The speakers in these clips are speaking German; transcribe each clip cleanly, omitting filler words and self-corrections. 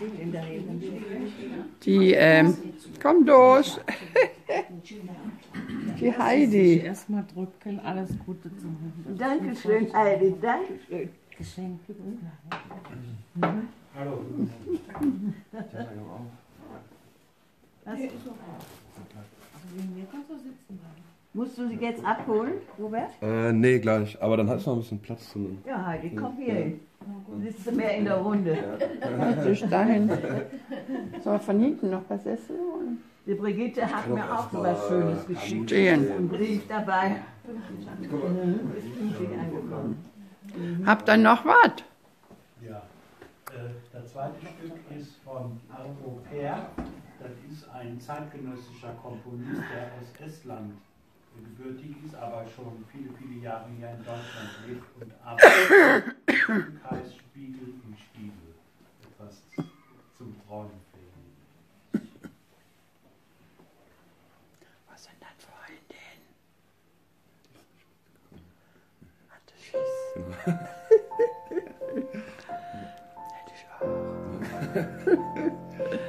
Die, komm durch. Die Heidi. Erstmal drücken, alles Gute zum Hund. Dankeschön, Heidi, dankeschön. Geschenke. Hallo. Musst du sie jetzt abholen, Robert? Nee, gleich. Aber dann hat es noch ein bisschen Platz zum. Ja, Heidi, komm hier hin. Du sitzt mehr in der Runde. Bis dahin. Soll von hinten noch was essen? Die Brigitte hat mir auch so was Schönes geschickt. Stehen. Ein Brief dabei. Ist pünktlich angekommen. Habt ihr noch was? Ja. Das zweite Stück ist von Arvo Pärt. Das ist ein zeitgenössischer Komponist, der aus Estland gebürtig ist, aber schon viele, viele Jahre hier in Deutschland lebt und arbeitet. Heißt Spiegel im Spiegel. Etwas zum Träumen fähig. Was sind das für Hündin? Hatte Schiss. Hätte ich auch.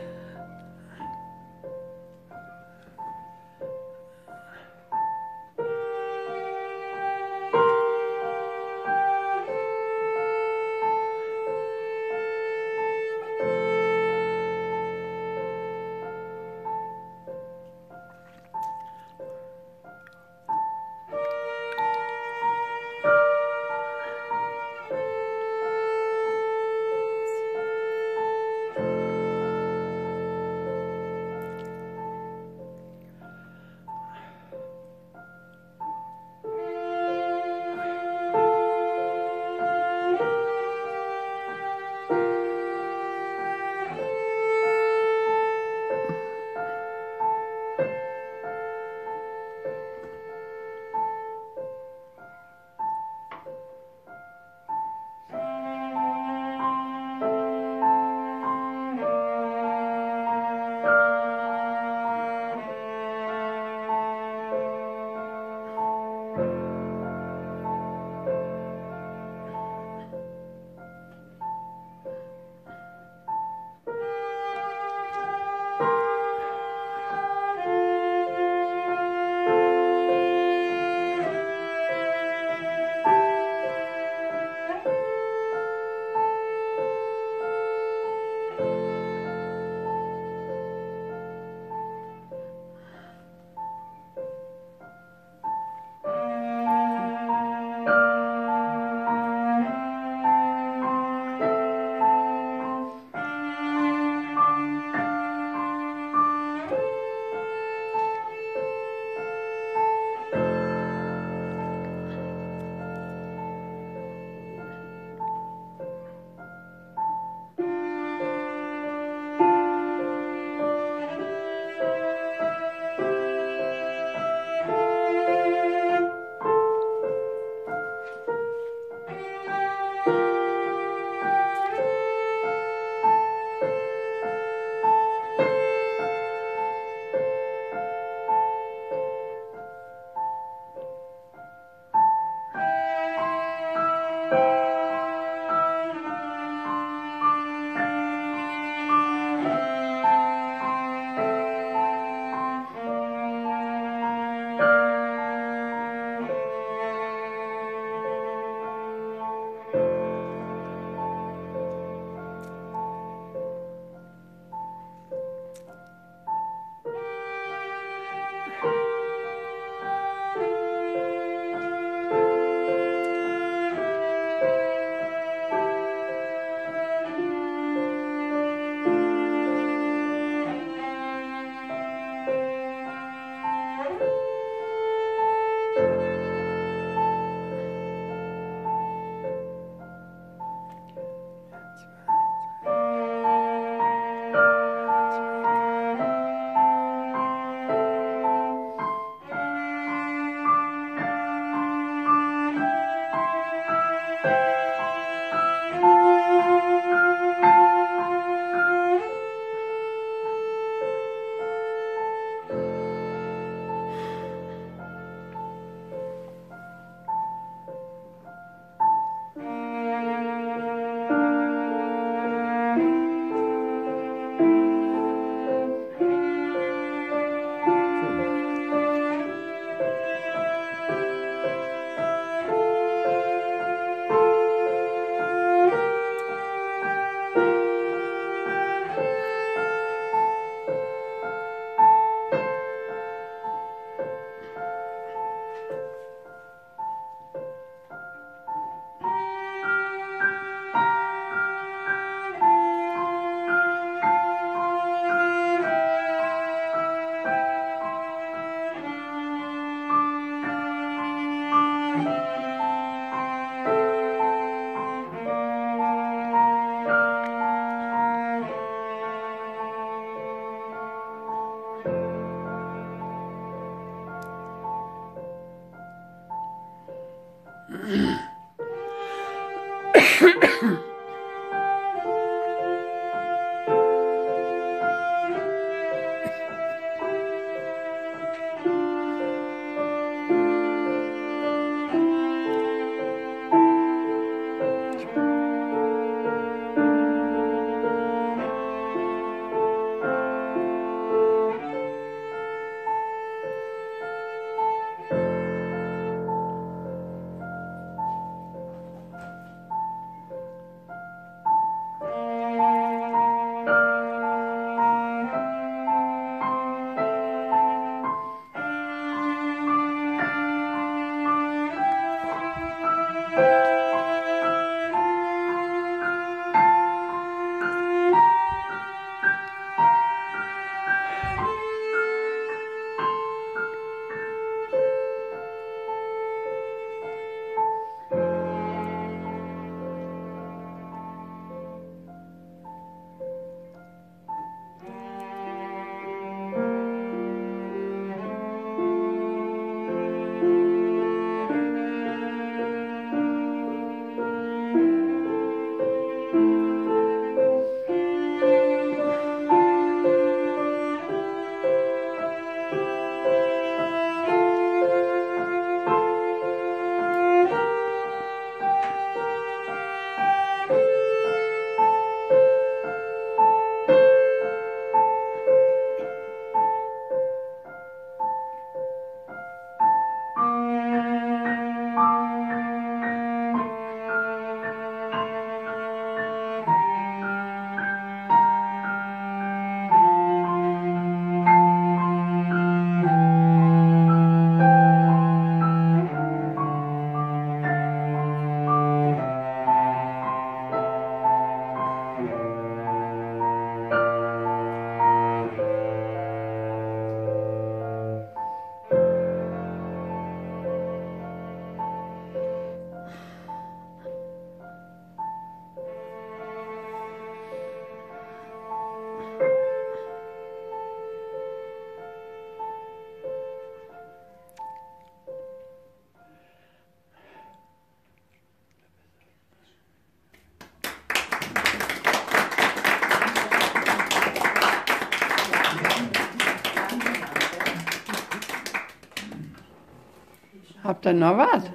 Habt ihr noch was?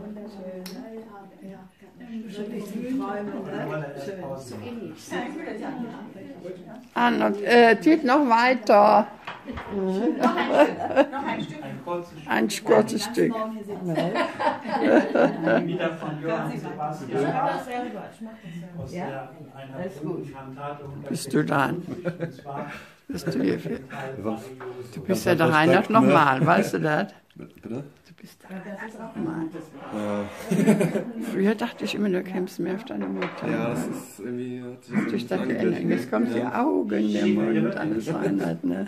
Geht noch weiter. Ein kurzes Stück. Wieder von Johann Sebastian aus einer berühmten Kantate. Bist du dran? Und zwar Bist du hier? Du bist ja der Reinhard nochmal, weißt du das? Bitte? Du bist der Reinhard nochmal. Früher dachte ich immer, du kämpfst mehr auf deine Mutter. Ja, das ist irgendwie... Hat sich Durch das geändert. Jetzt kommen die Augen, der Mund, alles Reinhard, ne?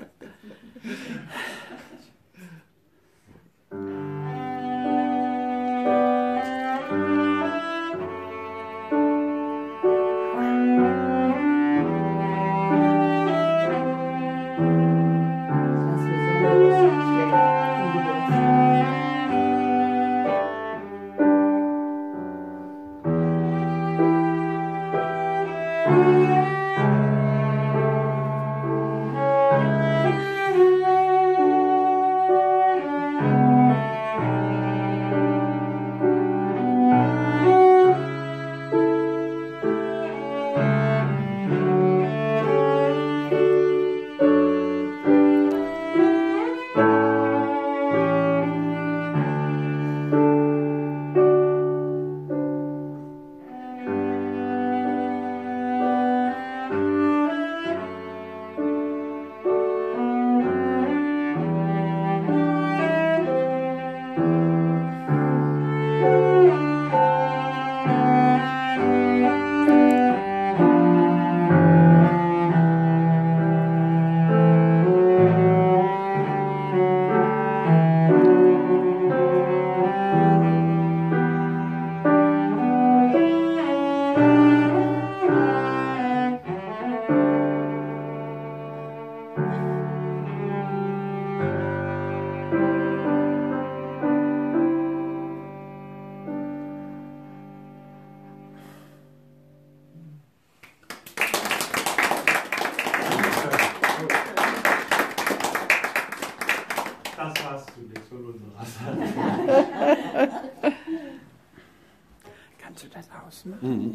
Das war's zunächst von unserer Seite. Kannst du das ausmachen?